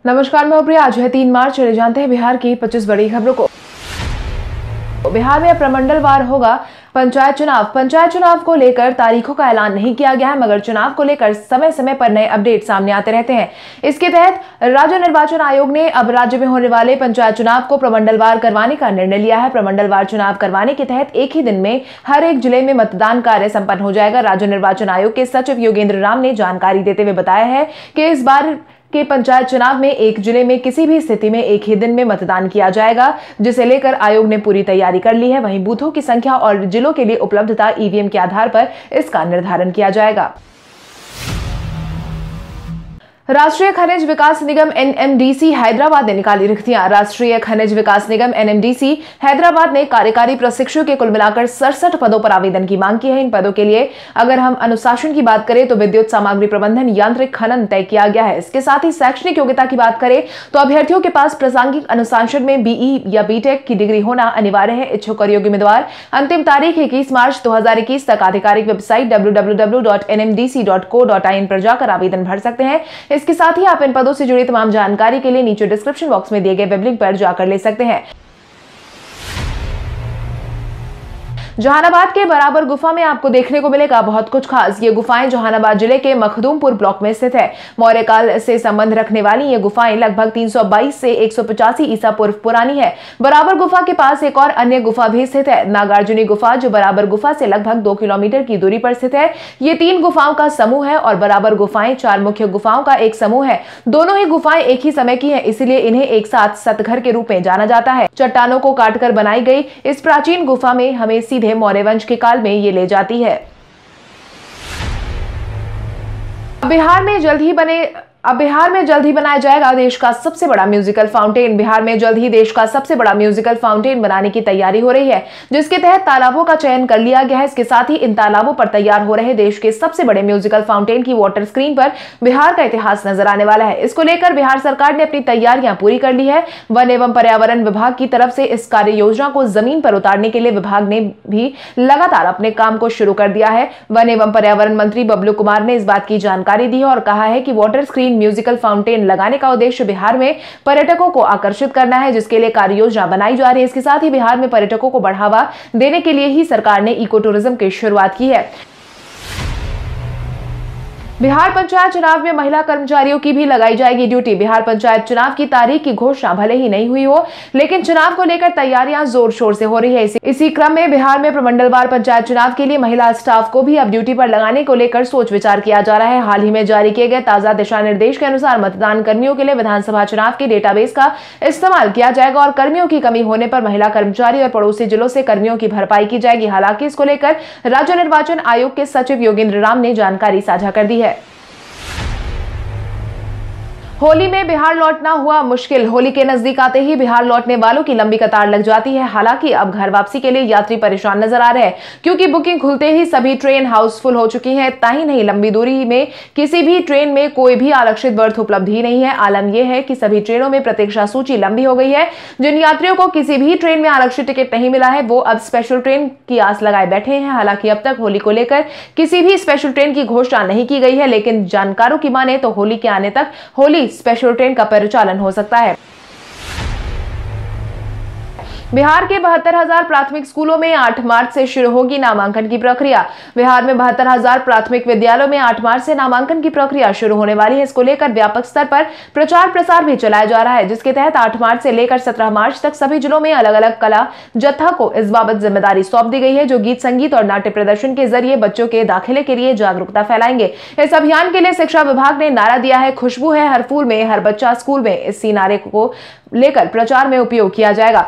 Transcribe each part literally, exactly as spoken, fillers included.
नमस्कार, मैं प्रिया। आज है तीन मार्च। चले जानते हैं बिहार की पच्चीस बड़ी खबरों को। बिहार में प्रमंडलवार होगा पंचायत चुनाव। पंचायत चुनाव को लेकर तारीखों का ऐलान नहीं किया गया है, मगर चुनाव को लेकर समय समय पर नए अपडेट सामने आते रहते हैं। इसके तहत राज्य निर्वाचन आयोग ने अब राज्य में होने वाले पंचायत चुनाव को प्रमंडलवार करवाने का निर्णय लिया है। प्रमंडलवार चुनाव करवाने के तहत एक ही दिन में हर एक जिले में मतदान कार्य संपन्न हो जाएगा। राज्य निर्वाचन आयोग के सचिव योगेंद्र राम ने जानकारी देते हुए बताया है कि इस बार के पंचायत चुनाव में एक जिले में किसी भी स्थिति में एक ही दिन में मतदान किया जाएगा, जिसे लेकर आयोग ने पूरी तैयारी कर ली है। वहीं बूथों की संख्या और जिलों के लिए उपलब्धता ईवीएम के आधार पर इसका निर्धारण किया जाएगा। राष्ट्रीय खनिज विकास निगम एनएमडीसी हैदराबाद ने निकाली रिक्तियां। राष्ट्रीय खनिज विकास निगम एनएमडीसी हैदराबाद ने कार्यकारी प्रशिक्षु के कुल मिलाकर सड़सठ पदों पर आवेदन की मांग की है। इन पदों के लिए अगर हम अनुशासन की बात करें तो विद्युत सामग्री प्रबंधन, यांत्रिक खनन तय किया गया है। इसके साथ ही शैक्षणिक योग्यता की बात करें तो अभ्यर्थियों के पास प्रासंगिक अनुशासन में बीई या बीटेक की डिग्री होना अनिवार्य है। इच्छुक और योग्य उम्मीदवार अंतिम तारीख इक्कीस मार्च दो हजार इक्कीस तक आधिकारिक website W W W dot N M D C dot co dot I N पर जाकर आवेदन भर सकते हैं। इसके साथ ही आप इन पदों से जुड़ी तमाम जानकारी के लिए नीचे डिस्क्रिप्शन बॉक्स में दिए गए वेब लिंक पर जाकर ले सकते हैं। जहानाबाद के बराबर गुफा में आपको देखने को मिलेगा बहुत कुछ खास। ये गुफाएं जहानाबाद जिले के मखदूमपुर ब्लॉक में स्थित है। मौर्य काल से संबंध रखने वाली ये गुफाएं लगभग तीन सौ बाईस से एक सौ पचासी ईसा पूर्व पुरानी है। बराबर गुफा के पास एक और अन्य गुफा भी स्थित है, नागार्जुनी गुफा, जो बराबर गुफा से लगभग दो किलोमीटर की दूरी पर स्थित है। ये तीन गुफाओं का समूह है और बराबर गुफाएं चार मुख्य गुफाओं का एक समूह है। दोनों ही गुफाएं एक ही समय की है, इसलिए इन्हें एक साथ सतघर के रूप में जाना जाता है। चट्टानों को काटकर बनाई गई इस प्राचीन गुफा में हमें सीधे मौर्य वंश के काल में ये ले जाती है। बिहार में जल्द ही बने अब बिहार में जल्द ही बनाया जाएगा देश का सबसे बड़ा म्यूजिकल फाउंटेन। बिहार में जल्द ही देश का सबसे बड़ा म्यूजिकल फाउंटेन बनाने की तैयारी हो रही है, जिसके तहत तालाबों का चयन कर लिया गया है। इसके साथ ही इन तालाबों पर तैयार हो रहे देश के सबसे बड़े म्यूजिकल फाउंटेन की वाटर स्क्रीन पर बिहार का इतिहास नजर आने वाला है। इसको लेकर बिहार सरकार ने अपनी तैयारियां पूरी कर ली है। वन एवं पर्यावरण विभाग की तरफ से इस कार्य योजना को जमीन पर उतारने के लिए विभाग ने भी लगातार अपने काम को शुरू कर दिया है। वन एवं पर्यावरण मंत्री बबलू कुमार ने इस बात की जानकारी दी है और कहा है कि वाटर स्क्रीन म्यूजिकल फाउंटेन लगाने का उद्देश्य बिहार में पर्यटकों को आकर्षित करना है, जिसके लिए कार्य योजना बनाई जा रही है। इसके साथ ही बिहार में पर्यटकों को बढ़ावा देने के लिए ही सरकार ने इको टूरिज्म की शुरुआत की है। बिहार पंचायत चुनाव में महिला कर्मचारियों की भी लगाई जाएगी ड्यूटी। बिहार पंचायत चुनाव की तारीख की घोषणा भले ही नहीं हुई हो, लेकिन चुनाव को लेकर तैयारियां जोर शोर से हो रही है। इसी, इसी क्रम में बिहार में प्रमंडलवार पंचायत चुनाव के लिए महिला स्टाफ को भी अब ड्यूटी पर लगाने को लेकर सोच विचार किया जा रहा है। हाल ही में जारी किए गए ताजा दिशा निर्देश के अनुसार मतदान कर्मियों के लिए विधानसभा चुनाव के डेटाबेस का इस्तेमाल किया जाएगा और कर्मियों की कमी होने पर महिला कर्मचारी और पड़ोसी जिलों से कर्मियों की भरपाई की जाएगी। हालांकि इसको लेकर राज्य निर्वाचन आयोग के सचिव योगेंद्र राम ने जानकारी साझा कर दी है। होली में बिहार लौटना हुआ मुश्किल। होली के नजदीक आते ही बिहार लौटने वालों की लंबी कतार लग जाती है। हालांकि अब घर वापसी के लिए यात्री परेशान नजर आ रहे हैं, क्योंकि बुकिंग खुलते ही सभी ट्रेन हाउसफुल हो चुकी हैं। इतना ही नहीं, लंबी दूरी में किसी भी ट्रेन में कोई भी आरक्षित बर्थ उपलब्ध ही नहीं है। आलम यह है कि सभी ट्रेनों में प्रतीक्षा सूची लंबी हो गई है। जिन यात्रियों को किसी भी ट्रेन में आरक्षित टिकट नहीं मिला है, वो अब स्पेशल ट्रेन की आस लगाए बैठे हैं। हालांकि अब तक होली को लेकर किसी भी स्पेशल ट्रेन की घोषणा नहीं की गई है, लेकिन जानकारों की माने तो होली के आने तक होली स्पेशल ट्रेन का परिचालन हो सकता है। बिहार के बहत्तर हजार प्राथमिक स्कूलों में आठ मार्च से शुरू होगी नामांकन की प्रक्रिया। बिहार में बहत्तर हजार प्राथमिक विद्यालयों में आठ मार्च से नामांकन की प्रक्रिया शुरू होने वाली है। इसको लेकर व्यापक स्तर पर प्रचार प्रसार भी चलाया जा रहा है, जिसके तहत आठ मार्च से लेकर सत्रह मार्च तक सभी जिलों में अलग अलग कला जत्था को इस बाबत जिम्मेदारी सौंप दी गई है, जो गीत संगीत और नाट्य प्रदर्शन के जरिए बच्चों के दाखिले के लिए जागरूकता फैलाएंगे। इस अभियान के लिए शिक्षा विभाग ने नारा दिया है, खुशबू है हर फूल में, हर बच्चा स्कूल में। इसी नारे को लेकर प्रचार में उपयोग किया जाएगा।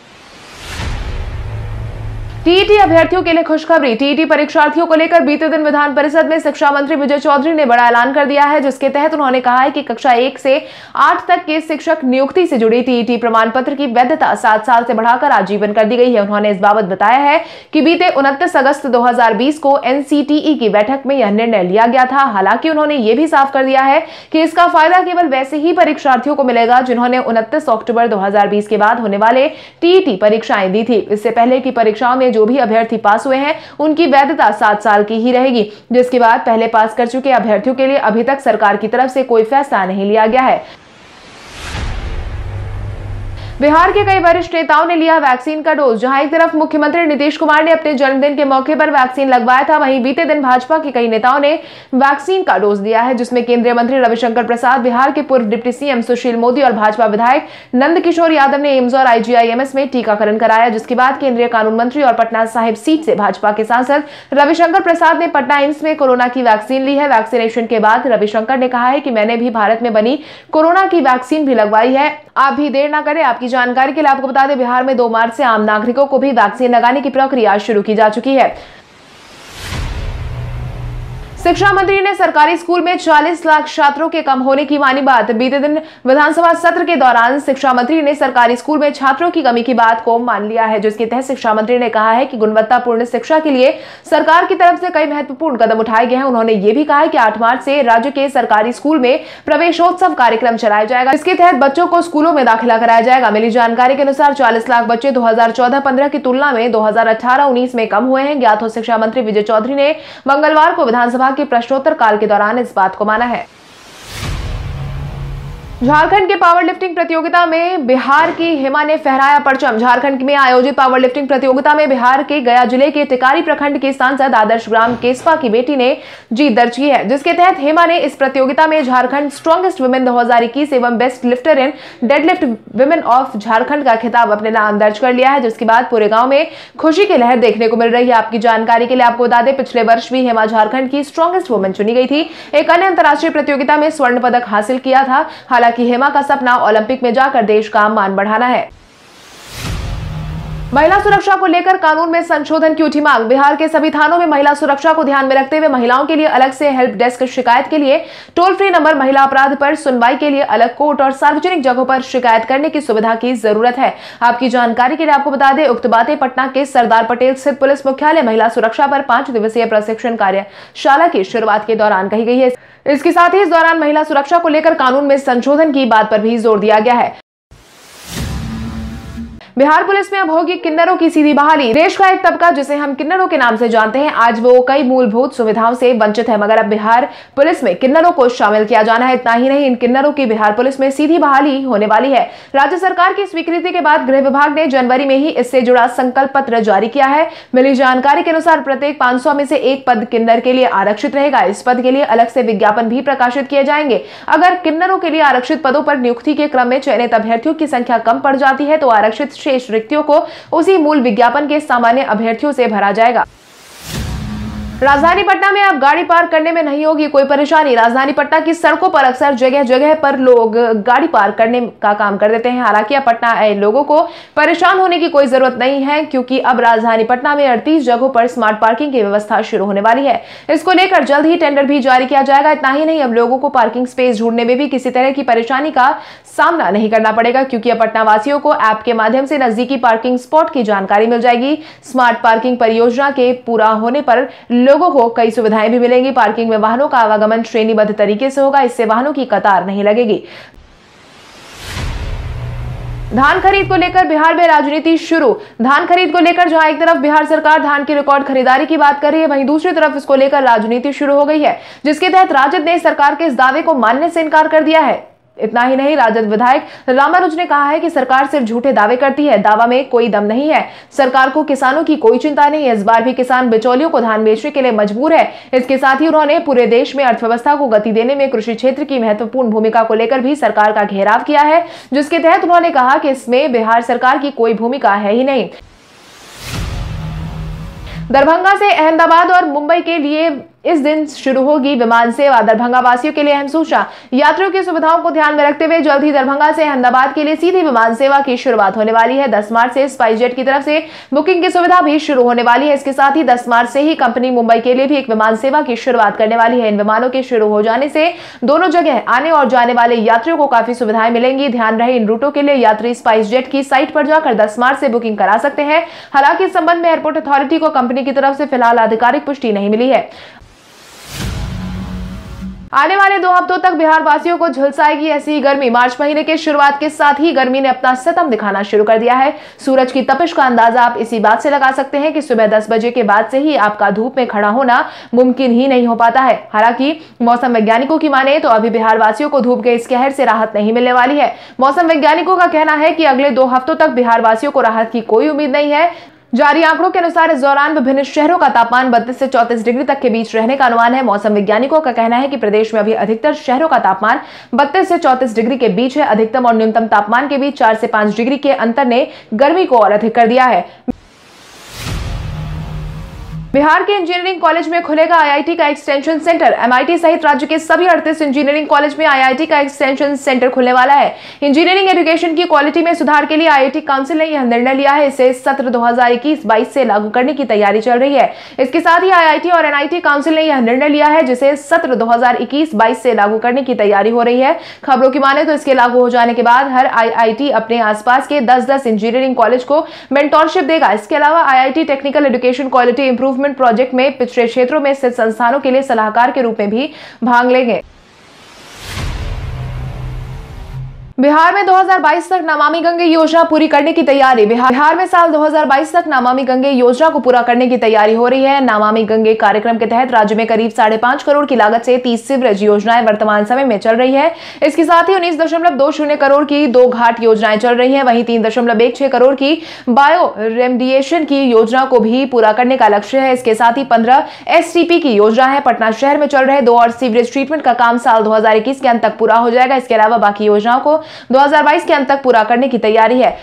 टीईटी अभ्यर्थियों के लिए खुशखबरी। टीईटी परीक्षार्थियों को लेकर बीते दिन विधान परिषद में शिक्षा मंत्री विजय चौधरी ने बड़ा ऐलान कर दिया है, जिसके तहत उन्होंने कहा है कि कक्षा एक से आठ तक के शिक्षक नियुक्ति से जुड़ी टीईटी प्रमाण पत्र की वैधता सात साल से बढ़ाकर आजीवन कर दी गई है। उन्होंने इस बाबत बताया है कि बीते उनतीस अगस्त दो हजार बीस को एनसीटीई की बैठक में यह निर्णय लिया गया था। हालांकि उन्होंने ये भी साफ कर दिया है कि इसका फायदा केवल वैसे ही परीक्षार्थियों को मिलेगा जिन्होंने उनतीस अक्टूबर दो हजार बीस के बाद होने वाले टीईटी परीक्षाएं दी थी। इससे पहले की परीक्षाओं में जो भी अभ्यर्थी पास हुए हैं, उनकी वैधता सात साल की ही रहेगी, जिसके बाद पहले पास कर चुके अभ्यर्थियों के लिए अभी तक सरकार की तरफ से कोई फैसला नहीं लिया गया है। बिहार के कई वरिष्ठ नेताओं ने लिया वैक्सीन का डोज। जहां एक तरफ मुख्यमंत्री नीतीश कुमार ने अपने जन्मदिन के मौके पर वैक्सीन लगवाया था, वहीं बीते दिन भाजपा के कई नेताओं ने वैक्सीन का डोज लिया है, जिसमें केंद्रीय मंत्री रविशंकर प्रसाद, बिहार के पूर्व डिप्टी सीएम सुशील मोदी और भाजपा विधायक नंदकिशोर यादव ने एम्स और आईजीआईएमएस में टीकाकरण कराया। जिसके बाद केंद्रीय कानून मंत्री और पटना साहिब सीट से भाजपा के सांसद रविशंकर प्रसाद ने पटना एम्स में कोरोना की वैक्सीन ली है। वैक्सीनेशन के बाद रविशंकर ने कहा है कि मैंने भी भारत में बनी कोरोना की वैक्सीन भी लगवाई है, आप भी देर ना करें। आपकी जानकारी के लिए आपको बता दें, बिहार में दो मार्च से आम नागरिकों को भी वैक्सीन लगाने की प्रक्रिया शुरू की जा चुकी है। शिक्षा मंत्री ने सरकारी स्कूल में चालीस लाख छात्रों के कम होने की मानी बात। बीते दिन विधानसभा सत्र के दौरान शिक्षा मंत्री ने सरकारी स्कूल में छात्रों की कमी की बात को मान लिया है, जिसके तहत शिक्षा मंत्री ने कहा है कि गुणवत्तापूर्ण शिक्षा के लिए सरकार की तरफ से कई महत्वपूर्ण कदम उठाए गए हैं। उन्होंने ये भी कहा है कि आठ मार्च से राज्य के सरकारी स्कूल में प्रवेशोत्सव कार्यक्रम चलाया जाएगा, इसके तहत बच्चों को स्कूलों में दाखिला कराया जाएगा। मिली जानकारी के अनुसार चालीस लाख बच्चे दो हजार चौदह पंद्रह की तुलना में दो हजार अठारह उन्नीस में कम हुए हैं। ज्ञात हो शिक्षा मंत्री विजय चौधरी ने मंगलवार को विधानसभा के प्रश्नोत्तर काल के दौरान इस बात को माना है। झारखंड के पावर लिफ्टिंग प्रतियोगिता में बिहार की हिमा ने फहराया परचम। झारखंड में आयोजित पावर लिफ्टिंग प्रतियोगिता में बिहार के गया जिले के टिकारी प्रखंड के सांसद आदर्श ग्राम केसपा की बेटी ने जीत दर्ज की है, जिसके तहत हिमा ने इस प्रतियोगिता में झारखंड स्ट्रॉन्गेस्ट वुमेन दो हजार इक्कीस एवं best lifter in deadlift women of Jharkhand का खिताब अपने नाम दर्ज कर लिया है। जिसके बाद पूरे गांव में खुशी की लहर देखने को मिल रही है। आपकी जानकारी के लिए आपको बता दें, पिछले वर्ष भी हिमा झारखंड की स्ट्रॉन्गेस्ट वुमेन चुनी गई थी। एक अन्य अंतर्राष्ट्रीय प्रतियोगिता में स्वर्ण पदक हासिल किया था। हालांकि कि हिमा का सपना ओलंपिक में जाकर देश का मान बढ़ाना है। महिला सुरक्षा को लेकर कानून में संशोधन की उठी मांग। बिहार के सभी थानों में महिला सुरक्षा को ध्यान में रखते हुए महिलाओं के लिए अलग से हेल्प डेस्क, शिकायत के लिए टोल फ्री नंबर, महिला अपराध पर सुनवाई के लिए अलग कोर्ट और सार्वजनिक जगहों पर शिकायत करने की सुविधा की जरूरत है। आपकी जानकारी के लिए आपको बता दें, उक्त बातें पटना के सरदार पटेल स्थित पुलिस मुख्यालय महिला सुरक्षा पर पांच दिवसीय प्रशिक्षण कार्यशाला की शुरुआत के दौरान कही गई है। इसके साथ ही इस दौरान महिला सुरक्षा को लेकर कानून में संशोधन की बात पर भी जोर दिया गया है। बिहार पुलिस में अब होगी किन्नरों की सीधी बहाली। देश का एक तबका जिसे हम किन्नरों के नाम से जानते हैं, आज वो कई मूलभूत सुविधाओं से वंचित है, मगर अब बिहार पुलिस में किन्नरों को शामिल किया जाना है। इतना ही नहीं, इन किन्नरों की बिहार पुलिस में सीधी बहाली होने वाली है। राज्य सरकार की स्वीकृति के बाद गृह विभाग ने जनवरी में ही इससे जुड़ा संकल्प पत्र जारी किया है। मिली जानकारी के अनुसार प्रत्येक पांच सौ में से एक पद किन्नर के लिए आरक्षित रहेगा। इस पद के लिए अलग से विज्ञापन भी प्रकाशित किए जाएंगे। अगर किन्नरों के लिए आरक्षित पदों पर नियुक्ति के क्रम में चयनित अभ्यर्थियों की संख्या कम पड़ जाती है तो आरक्षित शेष रिक्तियों को उसी मूल विज्ञापन के सामान्य अभ्यर्थियों से भरा जाएगा। राजधानी पटना में अब गाड़ी पार्क करने में नहीं होगी कोई परेशानी। राजधानी पटना की सड़कों पर अक्सर जगह जगह पर लोग गाड़ी पार्क करने का काम कर देते हैं। हालांकि अब पटना आए लोगों को परेशान होने की कोई जरूरत नहीं है, क्योंकि अब राजधानी पटना में अड़तीस जगहों पर स्मार्ट पार्किंग की व्यवस्था शुरू होने वाली है। इसको लेकर जल्द ही टेंडर भी जारी किया जाएगा। इतना ही नहीं, अब लोगों को पार्किंग स्पेस ढूंढने में भी किसी तरह की परेशानी का सामना नहीं करना पड़ेगा, क्योंकि अब पटना वासियों को ऐप के माध्यम से नजदीकी पार्किंग स्पॉट की जानकारी मिल जाएगी। स्मार्ट पार्किंग परियोजना के पूरा होने पर लोगों को कई सुविधाएं भी मिलेंगी। पार्किंग में वाहनों का आवागमन श्रेणीबद्ध तरीके से होगा, इससे वाहनों की कतार नहीं लगेगी। धान खरीद को लेकर बिहार में राजनीति शुरू। धान खरीद को लेकर जहां एक तरफ बिहार सरकार धान की रिकॉर्ड खरीदारी की बात कर रही है, वहीं दूसरी तरफ इसको लेकर राजनीति शुरू हो गई है, जिसके तहत राजद ने सरकार के इस दावे को मानने से इनकार कर दिया है। इतना ही नहीं, राजद विधायक रामानुज ने कहा है कि सरकार सिर्फ झूठे दावे करती है, दावा में कोई दम नहीं है। सरकार को किसानों की कोई चिंता नहीं है। इस बार भी किसान बिचौलियों को धान बेचने के लिए मजबूर है। इसके साथ ही उन्होंने पूरे देश में अर्थव्यवस्था को गति देने में कृषि क्षेत्र की महत्वपूर्ण भूमिका को लेकर भी सरकार का घेराव किया है, जिसके तहत उन्होंने कहा कि इसमें बिहार सरकार की कोई भूमिका है ही नहीं। दरभंगा से अहमदाबाद और मुंबई के लिए इस दिन शुरू होगी विमान सेवा। दरभंगा वासियों के लिए अहम सूचना। यात्रियों की सुविधाओं को ध्यान में रखते हुए जल्द ही दरभंगा से अहमदाबाद के लिए सीधी विमान सेवा की शुरुआत होने वाली है। दस मार्च से स्पाइसजेट की तरफ से बुकिंग की सुविधा भी शुरू होने वाली है। इसके साथ ही दस मार्च से ही कंपनी मुंबई के लिए भी एक विमान सेवा की शुरुआत करने वाली है। इन विमानों के शुरू हो जाने से दोनों जगह आने और जाने वाले यात्रियों को काफी सुविधाएं मिलेंगी। ध्यान रहे, इन रूटों के लिए यात्री स्पाइसजेट की साइट पर जाकर दस मार्च से बुकिंग करा सकते हैं। हालांकि इस संबंध में एयरपोर्ट अथॉरिटी को कंपनी की तरफ से फिलहाल आधिकारिक पुष्टि नहीं मिली है। आने वाले दो हफ्तों तक बिहार वासियों को झुलसाएगी ऐसी गर्मी। मार्च महीने के शुरुआत के साथ ही गर्मी ने अपना सितम दिखाना शुरू कर दिया है। सूरज की तपिश का अंदाजा आप इसी बात से लगा सकते हैं कि सुबह दस बजे के बाद से ही आपका धूप में खड़ा होना मुमकिन ही नहीं हो पाता है। हालांकि मौसम वैज्ञानिकों की माने तो अभी बिहार वासियों को धूप के इस कहर से राहत नहीं मिलने वाली है। मौसम वैज्ञानिकों का कहना है कि अगले दो हफ्तों तक बिहार वासियों को राहत की कोई उम्मीद नहीं है। जारी आंकड़ों के अनुसार इस दौरान विभिन्न शहरों का तापमान बत्तीस से चौंतीस डिग्री तक के बीच रहने का अनुमान है। मौसम वैज्ञानिकों का कहना है कि प्रदेश में अभी अधिकतर शहरों का तापमान बत्तीस से चौंतीस डिग्री के बीच है। अधिकतम और न्यूनतम तापमान के बीच चार से पांच डिग्री के अंतर ने गर्मी को और अधिक कर दिया है। बिहार के इंजीनियरिंग कॉलेज में खुलेगा आईआईटी का एक्सटेंशन सेंटर। एमआईटी सहित राज्य के सभी अड़तीस इंजीनियरिंग कॉलेज में आईआईटी का एक्सटेंशन सेंटर खुलने वाला है। इंजीनियरिंग एजुकेशन की क्वालिटी में सुधार के लिए आईआईटी काउंसिल ने यह निर्णय लिया है। इसे सत्र दो हज़ार इक्कीस बाईस से लागू करने की तैयारी चल रही है। इसके साथ ही आईआईटी और एनआईटी काउंसिल ने यह निर्णय लिया है जिसे सत्र दो हज़ार इक्कीस बाईस से लागू करने की तैयारी हो रही है। खबरों की माने तो इसके लागू हो जाने के बाद हर आईआईटी अपने आसपास के दस दस इंजीनियरिंग कॉलेज को मेंटोरशिप देगा। इसके अलावा IIT technical education quality improvement project में पिछड़े क्षेत्रों में स्थित संस्थानों के लिए सलाहकार के रूप में भी भाग लेंगे। बिहार में दो हज़ार बाईस तक नमामि गंगे योजना पूरी करने की तैयारी। बिहार में साल दो हज़ार बाईस तक नमामि गंगे योजना को पूरा करने की तैयारी हो रही है। नमामि गंगे कार्यक्रम के तहत राज्य में करीब साढ़े पांच करोड़ की लागत से तीस सीवरेज योजनाएं वर्तमान समय में चल रही है। इसके साथ ही उन्नीस दशमलव दो शून्य करोड़ की दो घाट योजनाएं चल रही है। वहीं तीन दशमलव एक छह करोड़ की बायो रेमडिएशन की योजना को भी पूरा करने का लक्ष्य है। इसके साथ ही पंद्रह एसटीपी की योजना है। पटना शहर में चल रहे दो और सीवरेज ट्रीटमेंट का काम साल दो हज़ार इक्कीस के अंत तक पूरा हो जाएगा। इसके अलावा बाकी योजनाओं को दो हज़ार बाईस के अंत तक पूरा करने की तैयारी है।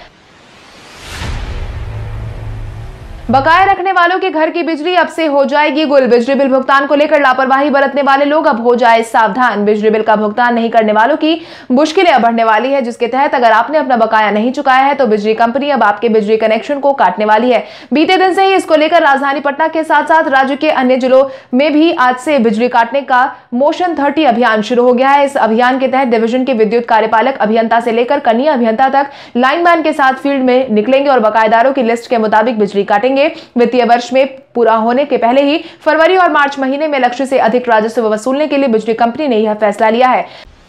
बकाया रखने वालों के घर की बिजली अब से हो जाएगी गुल। बिजली बिल भुगतान को लेकर लापरवाही बरतने वाले लोग अब हो जाए सावधान। बिजली बिल का भुगतान नहीं करने वालों की मुश्किलें अब बढ़ने वाली है, जिसके तहत अगर आपने अपना बकाया नहीं चुकाया है तो बिजली कंपनी अब आपके बिजली कनेक्शन को काटने वाली है। बीते दिन से ही इसको लेकर राजधानी पटना के साथ साथ राज्य के अन्य जिलों में भी आज से बिजली काटने का मोशन थर्टी अभियान शुरू हो गया है। इस अभियान के तहत डिवीजन के विद्युत कार्यपालक अभियंता से लेकर कनीय अभियंता तक लाइनमैन के साथ फील्ड में निकलेंगे और बकायेदारों की लिस्ट के मुताबिक बिजली काटेंगे। वित्तीय वर्ष में पूरा होने के पहले ही फरवरी और मार्च महीने में लक्ष्य से अधिक राजस्व वसूलने के लिए बिजली कंपनी ने यह फैसला लिया है।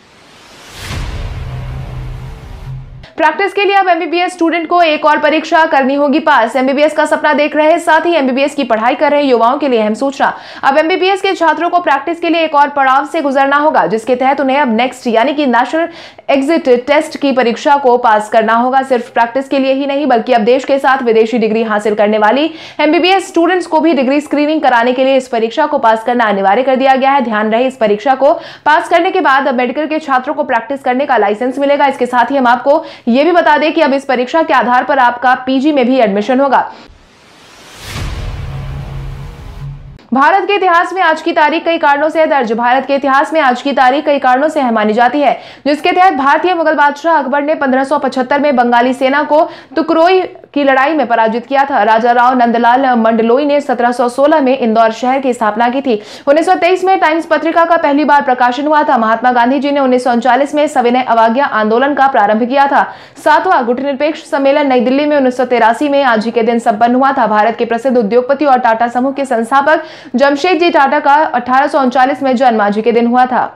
प्रैक्टिस के लिए अब एमबीबीएस स्टूडेंट को एक और परीक्षा करनी होगी पास। एमबीबीएस का सपना देख रहे साथ ही एमबीबीएस की पढ़ाई कर रहे युवाओं के लिए अहम सूचना। अब एमबीबीएस के छात्रों को प्रैक्टिस के लिए एक और पड़ाव से गुजरना होगा, जिसके तहत उन्हें अब नेक्स्ट यानी कि नेशनल एग्जिट टेस्ट की परीक्षा को पास करना होगा। सिर्फ प्रैक्टिस के लिए ही नहीं बल्कि अब देश के साथ विदेशी डिग्री हासिल करने वाली एमबीबीएस स्टूडेंट्स को भी डिग्री स्क्रीनिंग कराने के लिए इस परीक्षा को पास करना अनिवार्य कर दिया गया है। ध्यान रहे, इस परीक्षा को पास करने के बाद अब मेडिकल के छात्रों को प्रैक्टिस करने का लाइसेंस मिलेगा। इसके साथ ही हम आपको यह भी बता दें कि अब इस परीक्षा के आधार पर आपका पीजी में भी एडमिशन होगा। भारत के इतिहास में आज की तारीख कई कारणों से दर्ज। भारत के इतिहास में आज की तारीख कई कारणों से अहम मानी जाती है, जिसके तहत भारतीय मुगल बादशाह अकबर ने पंद्रह सौ पचहत्तर में बंगाली सेना को तुकरोई की लड़ाई में पराजित किया था। राजा राव नंदलाल मंडलोई ने सत्रह सौ सोलह में इंदौर शहर की स्थापना की थी। उन्नीस सौ तेईस में टाइम्स पत्रिका का पहली बार प्रकाशन हुआ था। महात्मा गांधी जी ने उन्नीस सौ उनचालीस में सविनय अवज्ञा आंदोलन का प्रारंभ किया था। सातवां गुटनिरपेक्ष सम्मेलन नई दिल्ली में उन्नीस सौ तिरासी में आज ही के दिन संपन्न हुआ था। भारत के प्रसिद्ध उद्योगपति और टाटा समूह के संस्थापक जमशेदजी टाटा का अठारह सौ उनचालीस में जन्म आज ही के दिन हुआ था।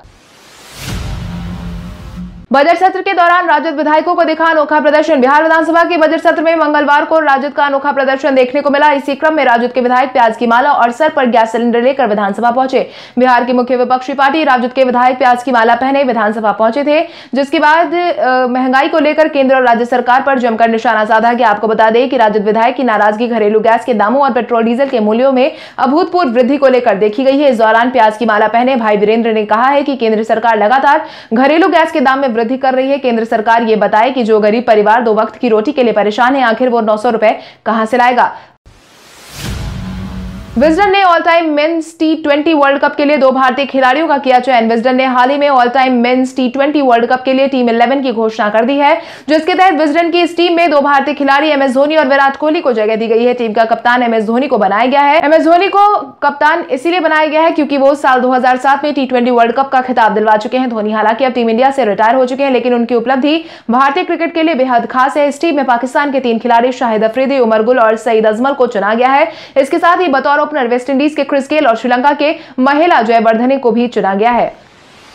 बजट सत्र के दौरान राजद विधायकों को दिखा अनोखा प्रदर्शन। बिहार विधानसभा के बजट सत्र में मंगलवार को राजद का अनोखा प्रदर्शन देखने को मिला। इसी क्रम में राजद के विधायक प्याज की माला और सर पर गैस सिलेंडर लेकर विधानसभा पहुंचे। बिहार की मुख्य विपक्षी पार्टी राजद के विधायक प्याज की माला पहने विधानसभा पहुंचे थे, जिसके बाद महंगाई को लेकर केंद्र और राज्य सरकार पर जमकर निशाना साधा गया। आपको बता दें कि राजद विधायक की नाराजगी घरेलू गैस के दामों और पेट्रोल डीजल के मूल्यों में अभूतपूर्व वृद्धि को लेकर देखी गई है। इस दौरान प्याज की माला पहने भाई वीरेंद्र ने कहा है कि केंद्र सरकार लगातार घरेलू गैस के दाम में वृद्धि कर रही है। केंद्र सरकार ये बताए कि जो गरीब परिवार दो वक्त की रोटी के लिए परेशान है, आखिर वो नौ सौ रुपए कहां से लाएगा। विजडन ने all time men's T twenty world cup के लिए दो भारतीय खिलाड़ियों का किया चयन। विजडन ने हाल ही में all time men's T twenty world cup के लिए टीम इलेवन की घोषणा कर दी है, जिसके तहत विजडन की इस टीम में दो भारतीय खिलाड़ी एम एस धोनी और विराट कोहली को जगह दी गई है। टीम का कप्तान एम एस धोनी को बनाया गया है। एम एस धोनी को कप्तान इसीलिए बनाया गया है क्योंकि वो साल दो हज़ार सात में टी ट्वेंटी वर्ल्ड कप का खिताब दिलवा चुके हैं। धोनी हालांकि अब टीम इंडिया से रिटायर हो चुके हैं, लेकिन उनकी उपलब्धि भारतीय क्रिकेट के लिए बेहद खास है। इस टीम में पाकिस्तान के तीन खिलाड़ी शाहिद अफरीदी, उमर गुल और सईद अजमल को चुना गया है। इसके साथ ही बतौर ओपनर वेस्टइंडीज के क्रिस गेल और श्रीलंका के महिला जयवर्धने को भी चुना गया है।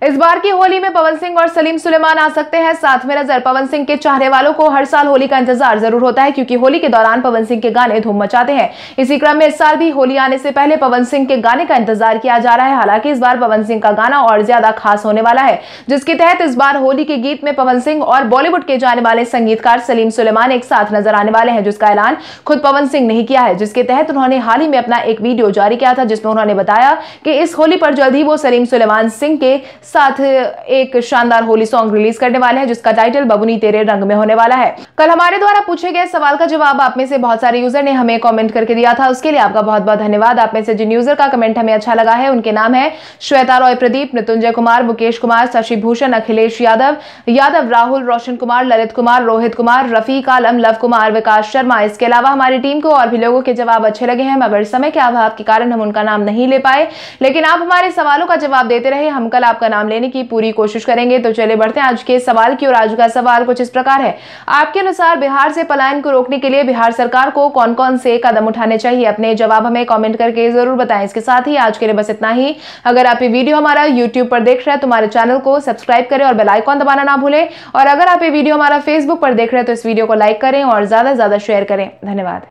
इस बार की होली में पवन सिंह और सलीम सुलेमान आ सकते हैं साथ में नजर। पवन सिंह के चाहने वालों को हर साल होली का इंतजार जरूर होता है, क्योंकि होली के दौरान पवन सिंह के गाने धूम मचाते हैं। इसी क्रम में इस साल भी होली आने से पहले पवन सिंह के गाने का इंतजार किया जा रहा है। हालांकि इस बार पवन सिंह का गाना और ज्यादा खास होने वाला है, जिसके तहत इस बार होली के गीत में पवन सिंह और बॉलीवुड के जाने वाले संगीतकार सलीम सुलेमान एक साथ नजर आने वाले हैं, जिसका ऐलान खुद पवन सिंह ने किया है। जिसके तहत उन्होंने हाल ही में अपना एक वीडियो जारी किया था, जिसमें उन्होंने बताया कि इस होली पर जल्द ही वो सलीम सुलेमान सिंह के साथ एक शानदार होली सॉन्ग रिलीज करने वाले हैं, जिसका टाइटल बबुनी तेरे रंग में होने वाला है। कल हमारे द्वारा पूछे गए सवाल का जवाब आप में से बहुत सारे यूजर ने हमें कमेंट करके दिया था, उसके लिए आपका बहुत बहुत धन्यवाद। आप में से जिन यूजर का कमेंट हमें अच्छा लगा है उनके नाम है श्वेता रॉय, प्रदीप, मृत्युंजय कुमार, मुकेश कुमार, शशि भूषण, अखिलेश यादव यादव राहुल, रोशन कुमार, ललित कुमार, रोहित कुमार, रफीक आलम, लव कुमार, विकास शर्मा। इसके अलावा हमारी टीम को और भी लोगों के जवाब अच्छे लगे हैं, मगर समय के अभाव के कारण हम उनका नाम नहीं ले पाए, लेकिन आप हमारे सवालों का जवाब देते रहे। हम कल आपका नाम लेने की पूरी कोशिश करेंगे। तो चले बढ़ते हैं आज के सवाल की ओर। आज का सवाल कुछ इस प्रकार है, आपके अनुसार बिहार से पलायन को रोकने के लिए बिहार सरकार को कौन कौन से कदम उठाने चाहिए? अपने जवाब हमें कमेंट करके जरूर बताएं। इसके साथ ही आज के लिए बस इतना ही। अगर आप ये वीडियो हमारा यूट्यूब पर देख रहे हैं तो हमारे चैनल को सब्सक्राइब करें और बेल आइकॉन दबाना ना भूलें, और अगर आप ये वीडियो हमारा फेसबुक पर देख रहे हैं तो इस वीडियो को लाइक करें और ज्यादा से ज्यादा शेयर करें। धन्यवाद।